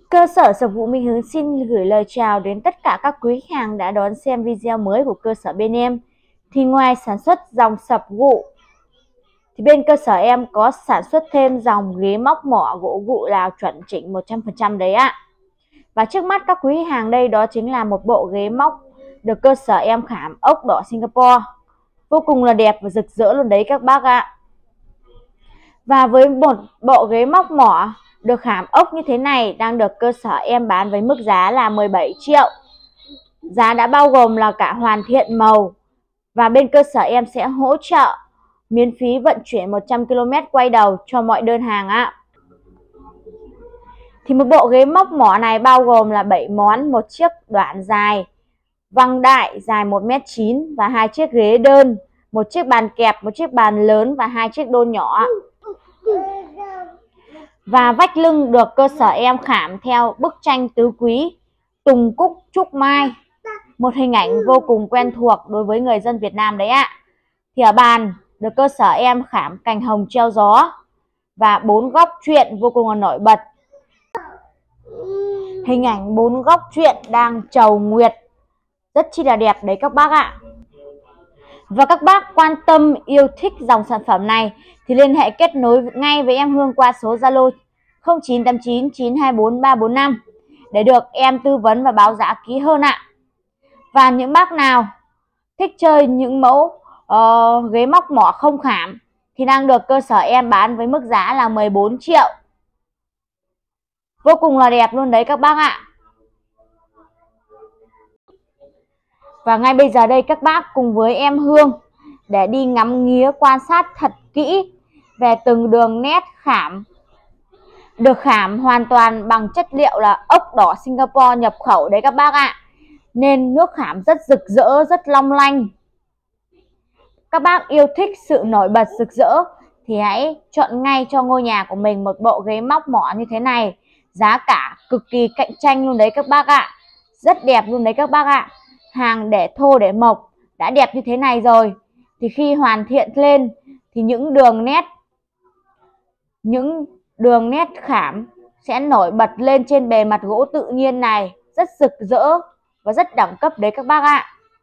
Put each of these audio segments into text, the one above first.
Cơ sở Sập Gụ Minh Hướng xin gửi lời chào đến tất cả các quý khách hàng đã đón xem video mới của cơ sở bên em. Thì ngoài sản xuất dòng sập gụ thì bên cơ sở em có sản xuất thêm dòng ghế móc mỏ gỗ gụ Lào chuẩn chỉnh 100% đấy ạ. Và trước mắt các quý khách hàng đây đó chính là một bộ ghế móc được cơ sở em khảm ốc đỏ Singapore. Vô cùng là đẹp và rực rỡ luôn đấy các bác ạ. Và với một bộ ghế móc mỏ được khảm ốc như thế này đang được cơ sở em bán với mức giá là 17 triệu. Giá đã bao gồm là cả hoàn thiện màu. Và bên cơ sở em sẽ hỗ trợ miễn phí vận chuyển 100 km quay đầu cho mọi đơn hàng ạ. Thì một bộ ghế móc mỏ này bao gồm là 7 món, một chiếc đoạn dài văng đại dài 1m9 và 2 chiếc ghế đơn, một chiếc bàn kẹp, một chiếc bàn lớn và 2 chiếc đôn nhỏ. Và vách lưng được cơ sở em khảm theo bức tranh tứ quý Tùng Cúc Trúc Mai, một hình ảnh vô cùng quen thuộc đối với người dân Việt Nam đấy ạ. Thì ở bàn được cơ sở em khảm cành hồng treo gió và 4 góc truyện vô cùng là nổi bật. Hình ảnh 4 góc truyện đang chầu nguyệt rất chi là đẹp đấy các bác ạ. Và các bác quan tâm yêu thích dòng sản phẩm này thì liên hệ kết nối ngay với em Hương qua số Zalo 0989 924 345 để được em tư vấn và báo giá kỹ hơn ạ. Và những bác nào thích chơi những mẫu ghế móc mỏ không khảm thì đang được cơ sở em bán với mức giá là 14 triệu. Vô cùng là đẹp luôn đấy các bác ạ. Và ngay bây giờ đây các bác cùng với em Hương để đi ngắm nghía quan sát thật kỹ về từng đường nét khảm. Được khảm hoàn toàn bằng chất liệu là ốc đỏ Singapore nhập khẩu đấy các bác ạ. Nên nước khảm rất rực rỡ, rất long lanh. Các bác yêu thích sự nổi bật rực rỡ thì hãy chọn ngay cho ngôi nhà của mình một bộ ghế móc mỏ như thế này. Giá cả cực kỳ cạnh tranh luôn đấy các bác ạ. Rất đẹp luôn đấy các bác ạ. Hàng để thô để mộc đã đẹp như thế này rồi thì khi hoàn thiện lên thì những đường nét khảm sẽ nổi bật lên trên bề mặt gỗ tự nhiên này, rất rực rỡ và rất đẳng cấp đấy các bác ạ.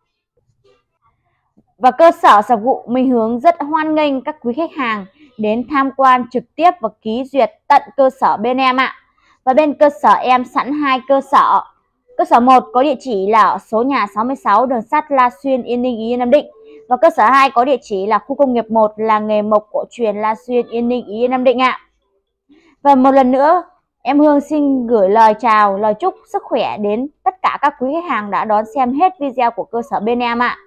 Và cơ sở Sập Gụ Minh Hướng rất hoan nghênh các quý khách hàng đến tham quan trực tiếp và ký duyệt tận cơ sở bên em ạ. Và bên cơ sở em sẵn 2 cơ sở. Cơ sở 1 có địa chỉ là ở số nhà 66 đường sắt La Xuyên, Yên Ninh, Ý Yên, Nam Định. Và cơ sở 2 có địa chỉ là khu công nghiệp 1 làng nghề mộc cổ truyền La Xuyên, Yên Ninh, Ý Yên, Nam Định ạ. Và một lần nữa em Hương xin gửi lời chào, lời chúc sức khỏe đến tất cả các quý khách hàng đã đón xem hết video của cơ sở bên em ạ.